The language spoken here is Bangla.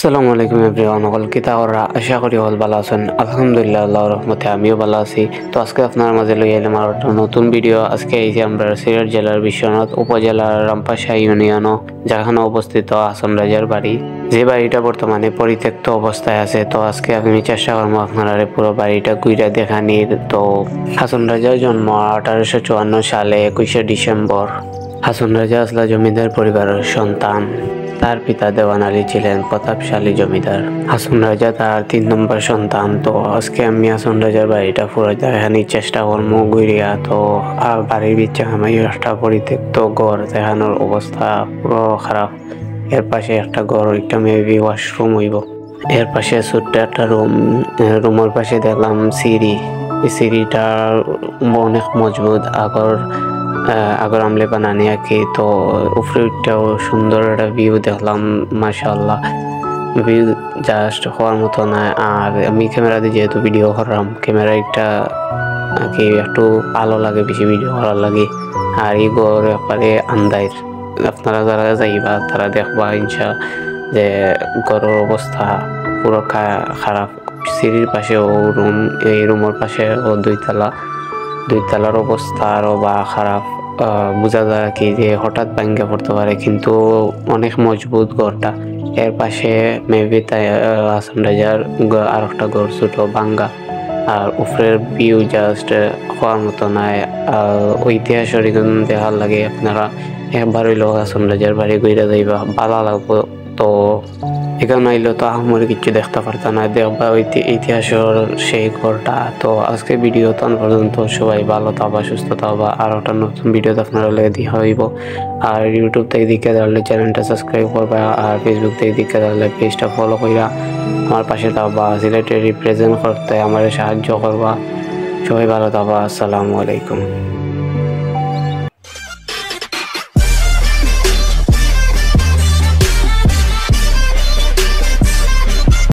আসসালামু আলাইকুম এভরিওয়ান, অকল কিতা ওরা আশা করি হল ভালো আছেন। আলহামদুলিল্লাহ, আল্লাহর রহমতে আমিও ভালো আছি। তো আজকে আপনার মাঝে লই এলাম আর একটা নতুন ভিডিও। আজকে এই যে আমরা সিলেট জেলার বিশ্বনাথ উপজেলার রামপাশা ইউনিয়নও যেখানে অবস্থিত হাসন রাজার বাড়ি, যে বাড়িটা বর্তমানে পরিত্যক্ত অবস্থায় আছে। তো আজকে আমি চেষ্টা করবো আপনারা পুরো বাড়িটা ঘুরে দেখানির। তো হাসন রাজার জন্ম 1854 সালে 21শে ডিসেম্বর। হাসন রাজা আসলা জমিদার পরিবারের সন্তান। তার পিতা দেওয়ান আলী ছিলেন প্রতাপশালী জমিদার। হাসন রাজা তার 3 নম্বর সন্তান। তো আজকে আমি হাসন রাজার বাড়িটা পুরো দেখানোর চেষ্টা করবো ঘুরিয়া। তো বাড়ির বিচ্ছে আমি একটা পরিত্যক্ত ঘর দেখানোর অবস্থা পুরো খারাপ। এর পাশে একটা ঘর, একটা মেবি ওয়াশরুম হইব। এর পাশে ছোট্ট একটা রুমের পাশে দেখলাম সিঁড়ি। এই সিঁড়িটা অনেক মজবুত, আগর আমলে বানানি আর কি। তো উপরেটাও সুন্দর একটা ভিউ দেখলাম, মাশাআল্লাহ। ভিউ জাস্ট হওয়ার মতো না। আর আমি ক্যামেরা দিয়ে যেহেতু ভিডিও করলাম, ক্যামেরা একটা কি একটু ভালো লাগে, বেশি ভিডিও করার লাগে। আর এই ঘর একবারে আন্দাইর, আপনারা যারা যাইবা তারা দেখবা ইনশা যে ঘরের অবস্থা পুরো খারাপ। সিঁড়ির পাশে ও রুম, এই রুমের পাশে ও দুইতলার অবস্থা আরো বা খারাপ। বোঝা যায় কি যে হঠাৎ ভাঙ্গা পড়তে পারে, কিন্তু অনেক মজবুত ঘরটা। এর পাশে মেবি তাই হাসন রাজার আর একটা ঘর ছোট ভাঙ্গা। আর উপরের ভিউ জাস্ট হওয়ার মতো নাই। ঐতিহাসিক দেখার লাগে, আপনারা একবার হইলেও হাসন রাজার বাড়ি ঘুরে যাইবা, ভালো লাগবো। তো এখানে আইলে তো আমার কিছু দেখতে পারতাম না, দেখবা ইতিহাসের সেই ঘরটা। তো আজকে ভিডিও তখন পর্যন্ত সবাই ভালো থাকবা, সুস্থ থাকবা। আর একটা নতুন ভিডিও আপনারা দেখা হইব। আর ইউটিউব থেকে দেখে তাহলে চ্যানেলটা সাবস্ক্রাইব করবা, আর ফেসবুক থেকে দেখে তাহলে পেজটা ফলো কইরা আমার পাশে থাকবা। সিলেটে রিপ্রেজেন্ট করতে আমার সাহায্য করবা। সবাই ভালো থাকবা। আসসালামু আলাইকুম।